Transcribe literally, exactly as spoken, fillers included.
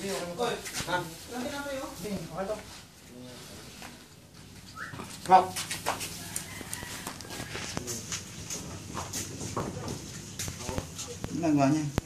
Oy, ha? Lagi na kayo. Bing, okay to. Hop. Ginagawa niya.